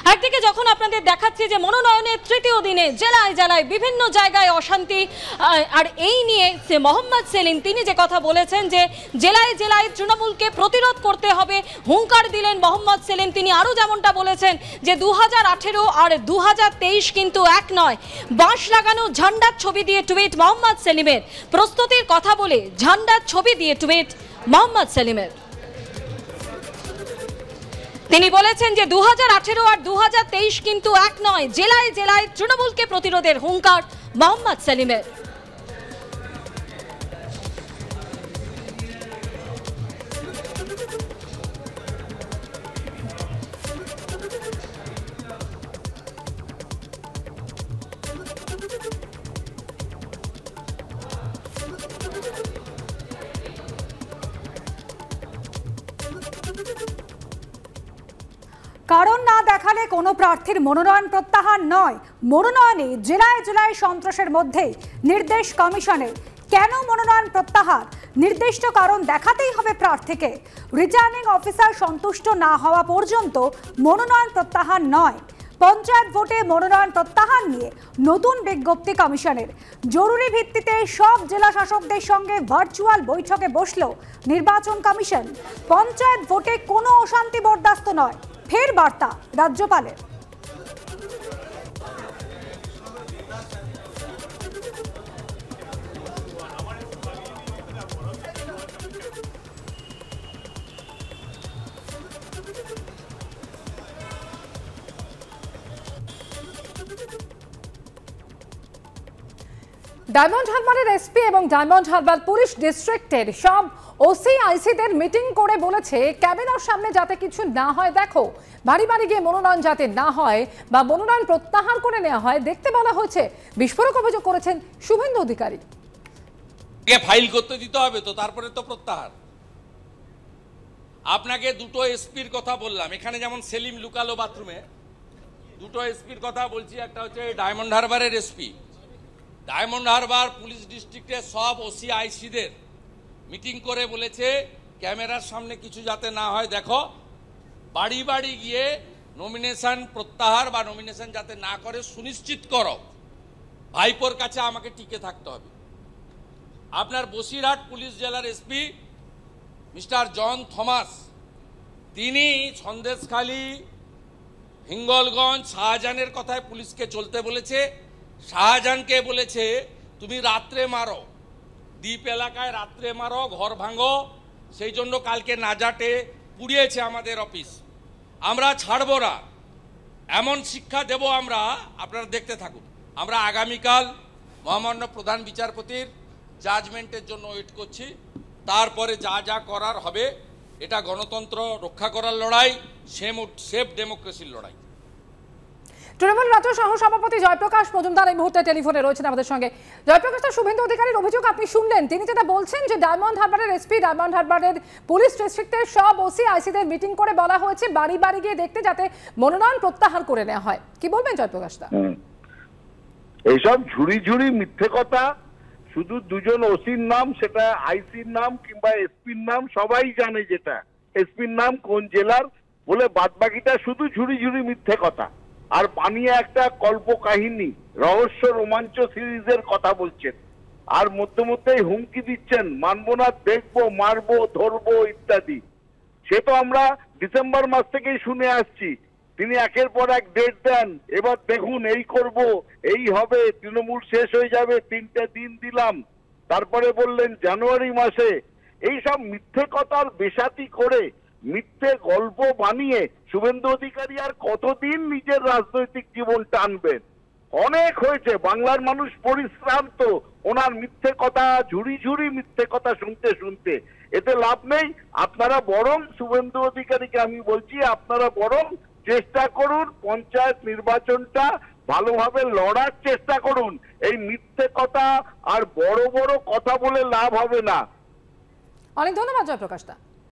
একদিকে যখন আপনাদের দেখাচ্ছি যে মনোনয়নের তৃতীয় দিনে জেলায় জেলায় বিভিন্ন জায়গায় অশান্তি, আর এই নিয়ে মোহাম্মদ সেলিম তিনি যে কথা বলেছেন যে জেলায় জেলায় তৃণমূলকে প্রতিরোধ করতে হবে, হুঙ্কার দিলেন মোহাম্মদ সেলিম। তিনি আরও যেমনটা বলেছেন যে 2018 আর 2023 কিন্তু এক নয়। বাঁশ লাগানো ঝান্ডার ছবি দিয়ে টুইট মোহাম্মদ সেলিমের। প্রস্তুতির কথা বলে ঝান্ডার ছবি দিয়ে টুইট মোহাম্মদ সেলিমের। তিনি বলেছেন যে 2018 আর 2023 কিন্তু এক নয়, জেলায় জেলায় তৃণমূলকে প্রতিরোধের হুঙ্কার মোহাম্মদ সেলিমের। কারণ না দেখালে কোনো প্রার্থীর মনোনয়ন প্রত্যাহার নয়। মনোনয়নে জেলায় জেলায় সন্ত্রাসের মধ্যে নির্দেশ কমিশনের। কেন মনোনয়ন প্রত্যাহার? নির্দিষ্ট কারণ দেখাতেই হবে প্রার্থীকে। রিটার্নিং অফিসার সন্তুষ্ট না হওয়া পর্যন্ত মনোনয়ন প্রত্যাহার নয়। পঞ্চায়েত ভোটে মনোনয়ন প্রত্যাহার নিয়ে নতুন বিজ্ঞপ্তি কমিশনের। জরুরি ভিত্তিতে সব জেলা শাসকদের সঙ্গে ভার্চুয়াল বৈঠকে বসল নির্বাচন কমিশন। পঞ্চায়েত ভোটে কোনো অশান্তি বরদাস্ত নয়, ফের বার্তা রাজ্যপালের। ডায়মন্ড হারবারের এসপি এবং ডায়মন্ড হারবার পুলিশ ডিস্ট্রিক্টের সব ওসি আইসিদের মিটিং করে বলেছে ক্যামেরার সামনে যাতে কিছু না হয় দেখো, বাড়ি বাড়ি গিয়ে মনোনয়ন যাতে না হয় বা মনোনয়ন প্রত্যাহার করে নেওয়া হয় দেখতে বলা হয়েছে। বিস্ফোরক অভিযোগ করেছেন শুভেন্দু অধিকারী। ফাইল করতে দিতে হবে তো, তারপরে তো প্রত্যাহার। আপনাকে দুটো এসপির কথা বললাম, এখানে যেমন সেলিম লুকালো বাথরুমে, দুটো এসপির কথা বলছি। একটা হচ্ছে ডায়মন্ড হারবারের এসপি। ডায়মন্ড হারবার পুলিশ ডিস্ট্রিক্টের সব ওসি আইসিদের মিটিং করে বলেছে ক্যামেরার সামনে কিছু যাতে না হয় দেখো, বাড়ি বাড়ি গিয়ে নমিনেশন প্রত্যাহার বা নমিনেশন যাতে না করে সুনিশ্চিত করো। ভাইপোর কাছে আমাকে টিকে থাকতে হবে। আপনার বসিরহাট পুলিশ জেলার এসপি মিস্টার জন থমাস, তিনি সন্দেশখালী, হিঙ্গলগঞ্জ, শাহজাহানের কথায় পুলিশকে চলতে বলেছে। শাহজাহানকে বলেছে তুমি রাত্রে মারো, দ্বীপ এলাকায় রাত্রে মারো, ঘর ভাঙো। সেই জন্য কালকে নাজাটে পুড়িয়েছে আমাদের অফিস। আমরা ছাড়বো না, এমন শিক্ষা দেব আমরা, আপনারা দেখতে থাকুন। আমরা আগামীকাল মহামান্য প্রধান বিচারপতির জাজমেন্টের জন্য ওয়েট করছি। তারপরে যা যা করার হবে, এটা গণতন্ত্র রক্ষা করার লড়াই, সেফ ডেমোক্রেসির লড়াই। তৃণমূল রাজ্য সহ সভাপতি জয়প্রকাশ মজুমদার এই মুহূর্তে টেলিফোনে রয়েছেন আমাদের সঙ্গে। জয়প্রকাশ, শুভেন্দু অধিকারীর অভিযোগ আপনি শুনলেন। তিনি যেটা বলছেন যে ডায়মন্ড হারবারের এসপি, ডায়মন্ড হারবারের পুলিশ ডিস্ট্রিক্টের সব ওসি আইসিদের মিটিং করে বলা হয়েছে বাড়ি বাড়ি গিয়ে দেখতে যাতে মনোনয়ন প্রত্যাহার করে নেওয়া হয়। কি বলবেন জয়প্রকাশ দা? এইসব ঝুড়ি ঝুড়ি মিথ্যে কথা। শুধু দুজন ওসির নাম, সেটা আইসির নাম কিংবা এসপির নাম সবাই জানে, যেটা এসপির নাম কোন জেলার বলে, বাদ বাকিটা শুধু ঝুড়ি ঝুড়ি মিথ্যে কথা। আর বানিয়ে একটা কল্প কাহিনী, রহস্য রোমাঞ্চ সিরিজের কথা বলছেন। আর মধ্যে মধ্যেই হুমকি দিচ্ছেন মানবো না, দেখবো, মারবো, ধরবো ইত্যাদি। সে তো আমরা ডিসেম্বর মাস থেকেই শুনে আসছি। তিনি একের পর এক ডেট দেন, এবার দেখুন এই করব, এই হবে, তৃণমূল শেষ হয়ে যাবে, 3টে দিন দিলাম। তারপরে বললেন জানুয়ারি মাসে। এই সব মিথ্যে কথার বেসাতি করে, মিথ্যে গল্প বানিয়ে শুভেন্দু অধিকারী আর কতদিন নিজের রাজনৈতিক জীবন টানবেন? অনেক হয়েছে, বাংলার মানুষ পরিশ্রান্ত ওনার মিথ্যে কথা, ঝুড়ি ঝুড়ি মিথ্যে কথা শুনতে শুনতে। এতে লাভ নেই। আপনারা বরং শুভেন্দু অধিকারীকে আমি বলছি, আপনারা বরং চেষ্টা করুন পঞ্চায়েত নির্বাচনটা ভালোভাবে লড়ার চেষ্টা করুন। এই মিথ্যে কথা আর বড় বড় কথা বলে লাভ হবে না। অনেক ধন্যবাদ জয়প্রকাশ দা।